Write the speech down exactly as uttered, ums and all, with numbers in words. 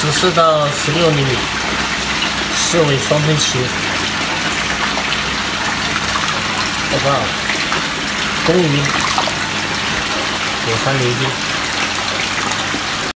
十四到十六厘米，四尾双喷鳍，好不好？公鱼，火山泥丁。